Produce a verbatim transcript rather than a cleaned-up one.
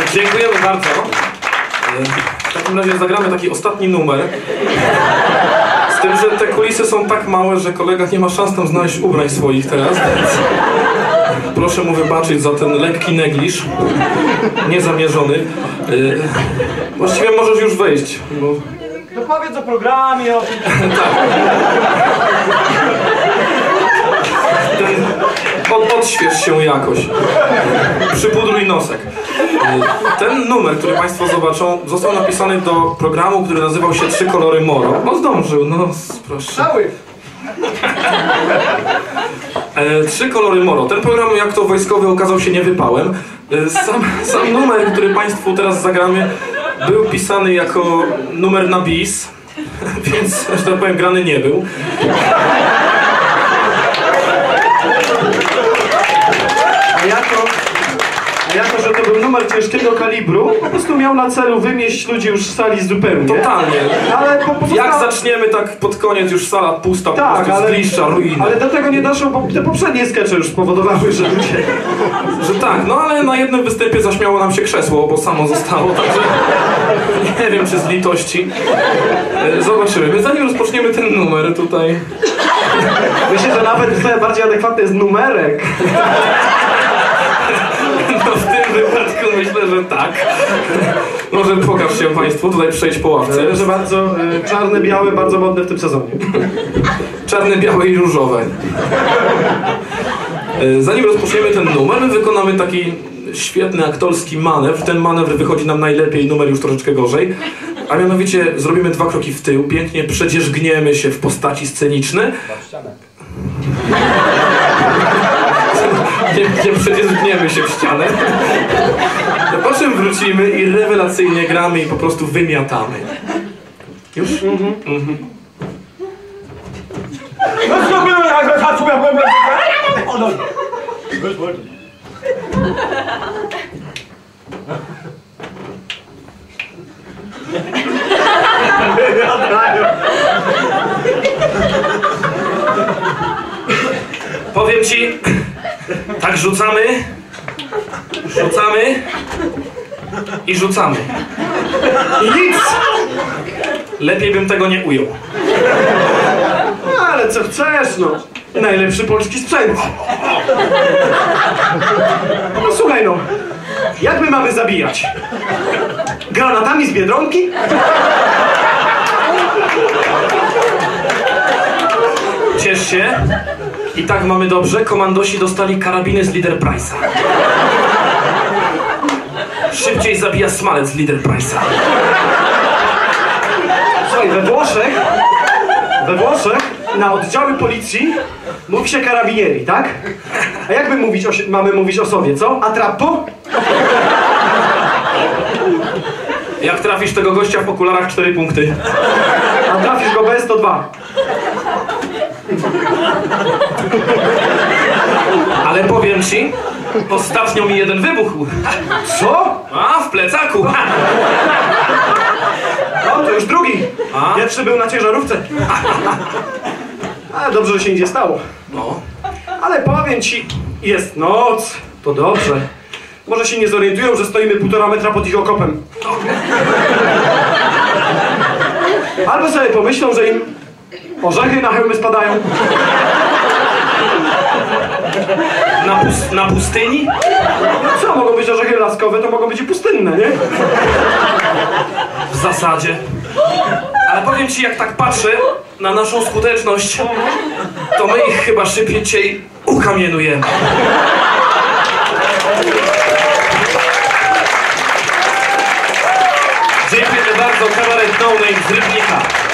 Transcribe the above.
Dziękujemy bardzo. W takim razie zagramy taki ostatni numer. Z tym, że te kulisy są tak małe, że kolega nie ma szans tam znaleźć ubrań swoich teraz, więc proszę mu wybaczyć za ten lekki negliż. Niezamierzony. Właściwie możesz już wejść. Bo... No powiedz o programie, o tym... Tak. Ten... Od, odśwież się jakoś. Przypudruj nosek. Ten numer, który Państwo zobaczą, został napisany do programu, który nazywał się Trzy kolory Moro. No zdążył, no proszę. Cały. E, Trzy kolory Moro. Ten program, jak to wojskowy, okazał się niewypałem. E, sam, sam numer, który Państwu teraz zagramy, był pisany jako numer na bis, więc, że tak powiem, grany nie był. A jako, a jako, że to był numer ciężkiego kalibru, po prostu miał na celu wymieść ludzi już z sali zupełnie. Totalnie. Ale po, po Jak zaczniemy, tak pod koniec już sala pusta, tak, po prostu ale, zgliszcza, ruiny. ale do tego nie doszło, bo te poprzednie skecze już spowodowały, że ludzie... Że tak, no ale na jednym występie zaśmiało nam się krzesło, bo samo zostało, także nie wiem, czy z litości. E, Zobaczymy. Więc zanim rozpoczniemy ten numer tutaj... Myślę, że nawet bardziej adekwatny jest numerek. No w tym wypadku myślę, że tak. Może pokaż się Państwu, tutaj przejść po ławce. Że bardzo y, czarne, białe, bardzo modne w tym sezonie. Czarne, białe i różowe. E, Zanim rozpoczniemy ten numer, my wykonamy taki świetny aktorski manewr. Ten manewr wychodzi nam najlepiej, numer już troszeczkę gorzej. A mianowicie zrobimy dwa kroki w tył, pięknie przedzierzgniemy się w postaci sceniczne. Nie, nie przedzierzgniemy się w ścianę. Po czym wrócimy i rewelacyjnie gramy i po prostu wymiatamy. Już? Mhm. Mhm. Powiem ci, tak rzucamy, rzucamy i rzucamy. I nic! Lepiej bym tego nie ujął. No, ale co chcesz, no. Najlepszy polski sprzęt. No słuchaj, no. Jak my mamy zabijać? Granatami z Biedronki? Ciesz się. I tak mamy dobrze. Komandosi dostali karabiny z Leader Price'a. Szybciej zabija smalec z Leader Price'a. Słuchaj, we Włoszech, we Włoszech na oddziały policji mówi się karabinieri, tak? A jak my mówić o, mamy mówić o sobie, co? Attrappo? Jak trafisz tego gościa w okularach, cztery punkty. A trafisz go bez, to dwa. Ale powiem ci, ostatnio mi jeden wybuchł. Co? A, w plecaku. No, to już drugi. A? Pierwszy był na ciężarówce. Ale dobrze, że się nic nie stało. No. Ale powiem ci, jest noc, to dobrze. Może się nie zorientują, że stoimy półtora metra pod ich okopem. Albo sobie pomyślą, że im orzechy na hełmy spadają. Na, pus na pustyni? No co, mogą być orzechy laskowe, to mogą być i pustynne, nie? W zasadzie. Ale powiem ci, jak tak patrzę na naszą skuteczność, to my ich chyba szybciej ukamienujemy. Dziękuję bardzo, kabaret No Name z Rybnika.